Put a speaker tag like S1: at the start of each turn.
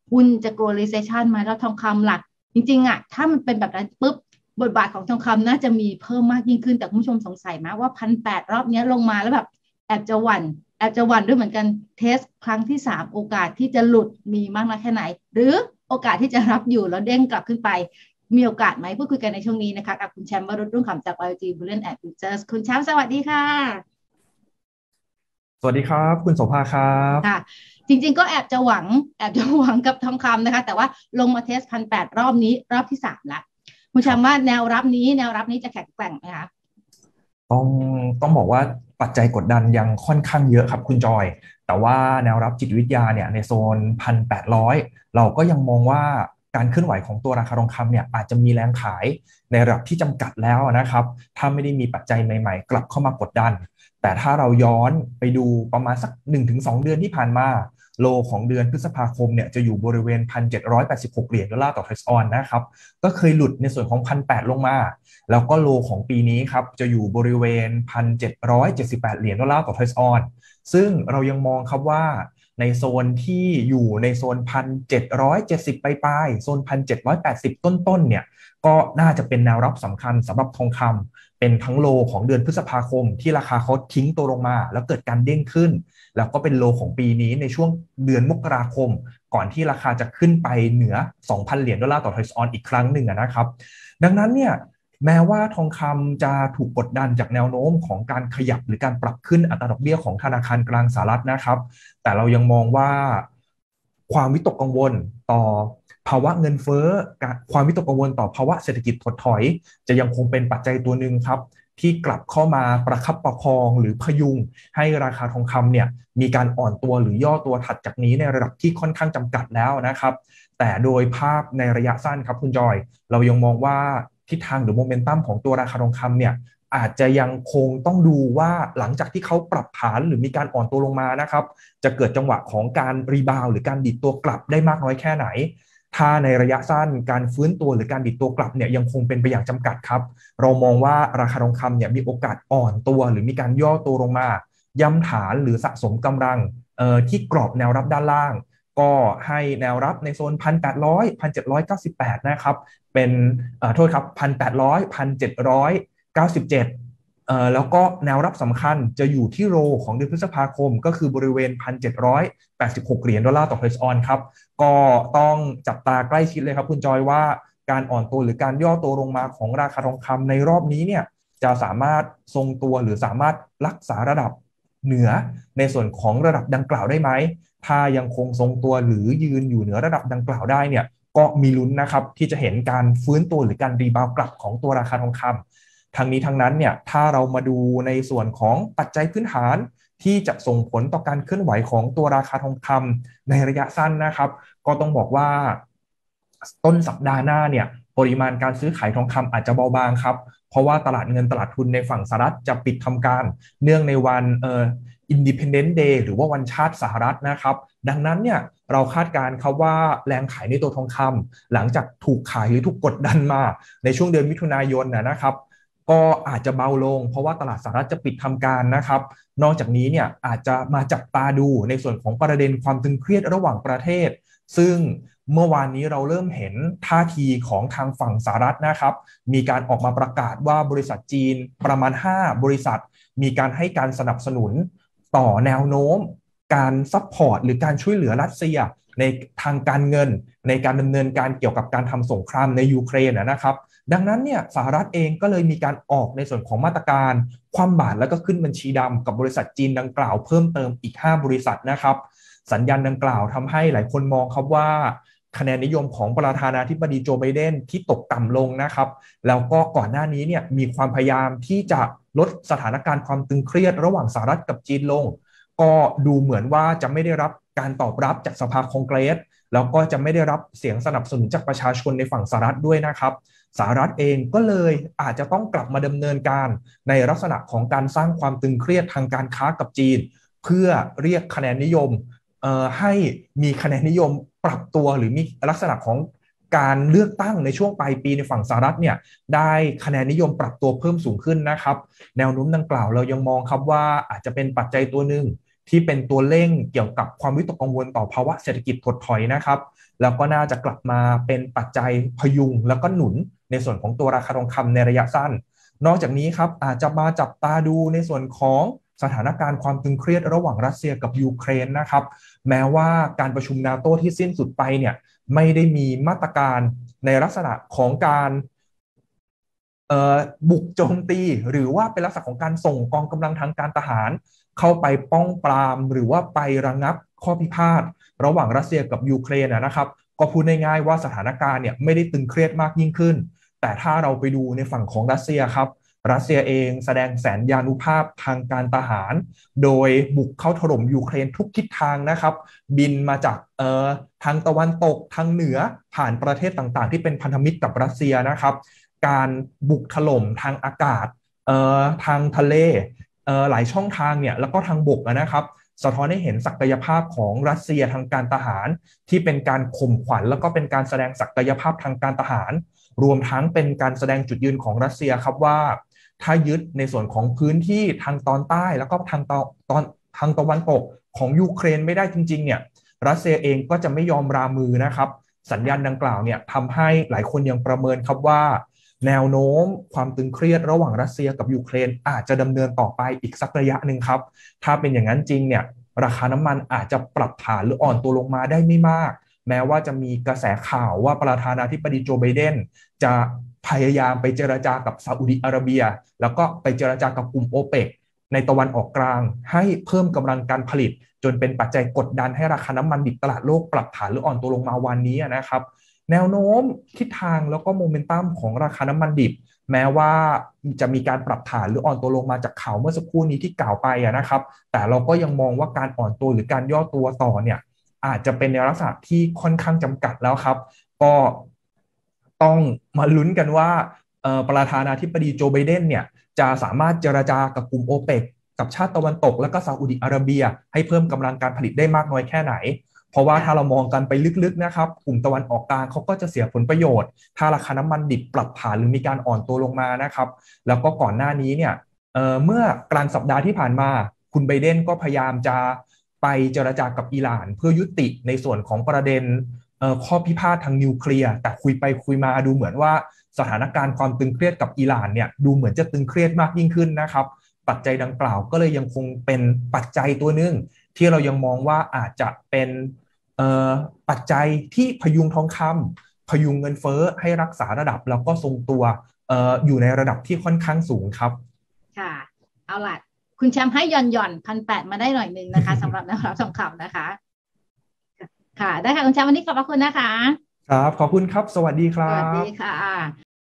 S1: หุ้นจะกลัว recession ไหมแล้วทองคำหลักจริงๆอ่ะถ้ามันเป็นแบบนั้นปุ๊บบทบาทของทองคำน่าจะมีเพิ่มมากยิ่งขึ้นแต่คุณผู้ชมสงสัยไหมว่า1,800รอบนี้ลงมาแล้วแบบแอบจะหวั่นแอบจะหวั่นด้วยเหมือนกันเทสครั้งที่3โอกาสที่จะหลุดมีมากน้อยแค่ไหนหรือโอกาสที่จะรับอยู่แล้วเด้งกลับขึ้นไปมีโอกาสไหมพูดคุยกันในช่วงนี้นะคะกับคุณแชมป์วรุษรุ่งขำจาก YG Bullion and Futures คุณแชมป์สวัสดีค่ะ
S2: สวัสดีครับคุณโสภาครับ
S1: ค่ะจริงๆก็แอบจะหวังกับทองคำนะคะแต่ว่าลงมาเทส1,800รอบนี้รอบที่3ละคุณแชมป์ว่า
S2: ครับ
S1: แนวรับนี้จะแข็งแกร่งไหมคะ
S2: ต้องต้องบอกว่าปัจจัยกดดันยังค่อนข้างเยอะครับคุณจอยแต่ว่าแนวรับจิตวิทยาเนี่ยในโซน1,800เราก็ยังมองว่าการเคลื่อนไหวของตัวราคาทองคำเนี่ยอาจจะมีแรงขายในระดับที่จำกัดแล้วนะครับถ้าไม่ได้มีปัจจัยใหม่ๆกลับเข้ามากดดันแต่ถ้าเราย้อนไปดูประมาณสัก1-2เดือนที่ผ่านมาโลของเดือนพฤษภาคมเนี่ยจะอยู่บริเวณ1,786 เหรียญดอลลาร์ต่อทรัสออนนะครับก็เคยหลุดในส่วนของ1,800ลงมา แล้วก็โลของปีนี้ครับจะอยู่บริเวณ1,778 เหรียญดอลลาร์ต่อทรัสออนซึ่งเรายังมองครับว่าในโซนที่อยู่ในโซน1,770ปลายๆโซน1,780ต้นๆเนี่ยก็น่าจะเป็นแนวรับสำคัญสำหรับทองคำเป็นทั้งโลของเดือนพฤษภาคมที่ราคาเขาทิ้งตัวลงมาแล้วเกิดการเด้งขึ้นแล้วก็เป็นโลของปีนี้ในช่วงเดือนมกราคมก่อนที่ราคาจะขึ้นไปเหนือ2,000เหรียญดอลลาร์ต่อทรัสออนอีกครั้งหนึ่งนะครับดังนั้นเนี่ย แม้ว่าทองคำจะถูกกดดันจากแนวโน้มของการขยับหรือการปรับขึ้นอัตราดอกเบี้ยของธนาคารกลางสหรัฐนะครับแต่เรายังมองว่าความวิตกกังวลต่อภาวะเงินเฟ้อความวิตกกังวลต่อภาวะเศรษฐกิจถดถอยจะยังคงเป็นปัจจัยตัวหนึ่งครับที่กลับเข้ามาประคับประคองหรือพยุงให้ราคาทองคำเนี่ยมีการอ่อนตัวหรือย่อตัวถัดจากนี้ในระดับที่ค่อนข้างจำกัดแล้วนะครับ แต่โดยภาพในระยะสั้นครับคุณจอยเรายังมองว่าทิศทางหรือโมเมนตัมของตัวราคาทองคำเนี่ยอาจจะยังคงต้องดูว่าหลังจากที่เขาปรับฐานหรือมีการอ่อนตัวลงมานะครับจะเกิดจังหวะของการรีบาวหรือการดิดตัวกลับได้มากน้อยแค่ไหนถ้าในระยะสั้นการฟื้นตัวหรือการดิดตัวกลับเนี่ยยังคงเป็นไปอย่างจำกัดครับเรามองว่าราคาทองคำเนี่ยมีโอกาสอ่อนตัวหรือมีการย่อตัวลงมาย้ำฐานหรือสะสมกำลังที่กรอบแนวรับด้านล่าง ก็ให้แนวรับในโซน1,8001,798นะครับเป็นโทษครับ1,8001,797แล้วก็แนวรับสำคัญจะอยู่ที่โรของเดือนพฤษภาคมก็คือบริเวณ1,786 เหรียญดอลลาร์ต่อทรัสออนครับก็ต้องจับตาใกล้ชิดเลยครับคุณจอยว่าการอ่อนตัวหรือการย่อตัวลงมาของราคาทองคำในรอบนี้เนี่ยจะสามารถทรงตัวหรือสามารถรักษาระดับเหนือในส่วนของระดับดังกล่าวได้ไหม ถ้ายังคงทรงตัวหรือยืนอยู่เหนือระดับดังกล่าวได้เนี่ยก็มีลุ้นนะครับที่จะเห็นการฟื้นตัวหรือการรีบาวกลับของตัวราคาทองคำทางนี้ทางนั้นเนี่ยถ้าเรามาดูในส่วนของปัจจัยพื้นฐานที่จะส่งผลต่อการเคลื่อนไหวของตัวราคาทองคำในระยะสั้นนะครับก็ต้องบอกว่าต้นสัปดาห์หน้าเนี่ยปริมาณการซื้อขายทองคำอาจจะเบาบางครับเพราะว่าตลาดเงินตลาดทุนในฝั่งสหรัฐจะปิดทำการเนื่องในวันIndependence Day หรือว่าวันชาติสหรัฐนะครับดังนั้นเนี่ยเราคาดการณ์ครับว่าแรงขายในตัวทองคำหลังจากถูกขายหรือถูกกดดันมาในช่วงเดือนมิถุนายนนะครับก็อาจจะเบาลงเพราะว่าตลาดสหรัฐจะปิดทำการนะครับนอกจากนี้เนี่ยอาจจะมาจับตาดูในส่วนของประเด็นความตึงเครียดระหว่างประเทศซึ่งเมื่อวานนี้เราเริ่มเห็นท่าทีของทางฝั่งสหรัฐนะครับมีการออกมาประกาศว่าบริษัทจีนประมาณ5บริษัทมีการให้การสนับสนุน ต่อแนวโน้มการซัพพอร์ตหรือการช่วยเหลือรัสเซียในทางการเงินในการดำเนินการเกี่ยวกับการทำสงครามในยูเครนนะครับดังนั้นเนี่ยสหรัฐเองก็เลยมีการออกในส่วนของมาตรการคว่ำบาตรแล้วก็ขึ้นบัญชีดำกับบริษัทจีนดังกล่าวเพิ่มเติมอีก5บริษัทนะครับสัญญาณดังกล่าวทำให้หลายคนมองครับว่าคะแนนนิยมของประธานาธิบดีโจไบเดนที่ตกต่ำลงนะครับแล้วก็ก่อนหน้านี้เนี่ยมีความพยายามที่จะลดสถานการณ์ความตึงเครียดระหว่างสหรัฐกับจีนลง ก็ดูเหมือนว่าจะไม่ได้รับการตอบรับจากสภาคองเกรสแล้วก็จะไม่ได้รับเสียงสนับสนุนจากประชาชนในฝั่งสหรัฐด้วยนะครับสหรัฐเองก็เลยอาจจะต้องกลับมาดำเนินการในลักษณะของการสร้างความตึงเครียดทางการค้ากับจีนเพื่อเรียกคะแนนนิยมให้มีคะแนนนิยมปรับตัวหรือมีลักษณะของการเลือกตั้งในช่วงปลายปีในฝั่งสหรัฐเนี่ยได้คะแนนนิยมปรับตัวเพิ่มสูงขึ้นนะครับ แนวโน้มดังกล่าวเรายังมองครับว่าอาจจะเป็นปัจจัยตัวหนึ่งที่เป็นตัวเร่งเกี่ยวกับความวิตกกังวลต่อภาวะเศรษฐกิจถดถอยนะครับแล้วก็น่าจะกลับมาเป็นปัจจัยพยุงแล้วก็หนุนในส่วนของตัวราคาทองคำในระยะสั้นนอกจากนี้ครับอาจจะมาจับตาดูในส่วนของสถานการณ์ความตึงเครียดระหว่างรัสเซียกับยูเครนนะครับแม้ว่าการประชุมนาโตที่สิ้นสุดไปเนี่ยไม่ได้มีมาตรการในลักษณะของการบุกโจมตีหรือว่าเป็นลักษณะของการส่งกองกำลังทางการทหารเข้าไปป้องปรามหรือว่าไประงับข้อพิพาทระหว่างรัสเซียกับยูเครนนะครับก็พูดง่ายๆว่าสถานการณ์เนี่ยไม่ได้ตึงเครียดมากยิ่งขึ้นแต่ถ้าเราไปดูในฝั่งของรัสเซียครับรัสเซียเองแสดงแสนยานุภาพทางการทหารโดยบุกเข้าถล่มยูเครนทุกทิศทางนะครับบินมาจากทางตะวันตกทางเหนือผ่านประเทศต่างๆที่เป็นพันธมิตรกับรัสเซียนะครับการบุกถล่มทางอากาศทางทะเลหลายช่องทางเนี่ยแล้วก็ทางบกนะครับสะท้อนให้เห็นศักยภาพของรัสเซียทางการทหารที่เป็นการข่มขวัญแล้วก็เป็นการแสดงศักยภาพทางการทหารรวมทั้งเป็นการแสดงจุดยืนของรัสเซียครับว่าถ้ายึดในส่วนของพื้นที่ทางตอนใต้แล้วก็ทางตะวันตกของยูเครนไม่ได้จริงๆเนี่ยรัสเซียเองก็จะไม่ยอมรามือนะครับสัญญาณดังกล่าวเนี่ยทำให้หลายคนยังประเมินครับว่าแนวโน้มความตึงเครียดระหว่างรัสเซียกับยูเครนอาจจะดำเนินต่อไปอีกสักระยะหนึ่งครับถ้าเป็นอย่างนั้นจริงเนี่ยราคาน้ำมันอาจจะปรับฐานหรืออ่อนตัวลงมาได้ไม่มากแม้ว่าจะมีกระแสข่าวว่าประธานาธิบดีโจไบเดนจะพยายามไปเจรจากับซาอุดิอาระเบียแล้วก็ไปเจรจากับกลุ่มโอเปกในตะวันออกกลางให้เพิ่มกำลังการผลิตจนเป็นปัจจัยกดดันให้ราคาน้ำมันดิบตลาดโลกปรับฐานหรืออ่อนตัวลงมาวันนี้นะครับแนวโน้มทิศทางแล้วก็โมเมนตัมของราคาน้ำมันดิบแม้ว่าจะมีการปรับฐานหรืออ่อนตัวลงมาจากข่าวเมื่อสักครู่นี้ที่กล่าวไปนะครับแต่เราก็ยังมองว่าการอ่อนตัวหรือการย่อตัวต่อเนี่ยอาจจะเป็นในลักษณะที่ค่อนข้างจำกัดแล้วครับก็ต้องมาลุ้นกันว่าประธานาธิบดีโจไบเดนเนี่ยจะสามารถเจรจากับกลุ่มโอเปกกับชาติตะวันตกและก็ซาอุดิอาระเบียให้เพิ่มกำลังการผลิตได้มากน้อยแค่ไหนเพราะว่าถ้าเรามองกันไปลึกๆนะครับกลุ่มตะวันออกกลางเขาก็จะเสียผลประโยชน์ถ้าราคาน้ำมันดิบปรับฐานหรือมีการอ่อนตัวลงมานะครับแล้วก็ก่อนหน้านี้เนี่ยเมื่อกลางสัปดาห์ที่ผ่านมาคุณไบเดนก็พยายามจะไปเจรจากับอิหร่านเพื่อยุติในส่วนของประเด็นข้อพิพาททางนิวเคลียร์แต่คุยไปคุยมาดูเหมือนว่าสถานการณ์ความตึงเครียดกับอิหร่านเนี่ยดูเหมือนจะตึงเครียดมากยิ่งขึ้นนะครับปัจจัยดังกล่าวก็เลยยังคงเป็นปัจจัยตัวหนึ่งที่เรายังมองว่าอาจจะเป็นปัจจัยที่พยุงทองคำพยุงเงินเฟ้อให้รักษาระดับแล้วก็ทรงตัวอยู่ในระดับที่ค่อนข้างสูงครับ
S1: ค่ะเอาล่ะคุณแชมป์ให้หย่อน1,800มาได้หน่อยนึงนะคะสำหรับแนวรับทองคำนะคะค่ะได้ค่ะคุณแชมป์วันนี้ขอบพระคุณนะคะ
S2: ครับขอบคุณครับสวัสดีครั
S1: สวัสดี
S2: บ
S1: ค่ะ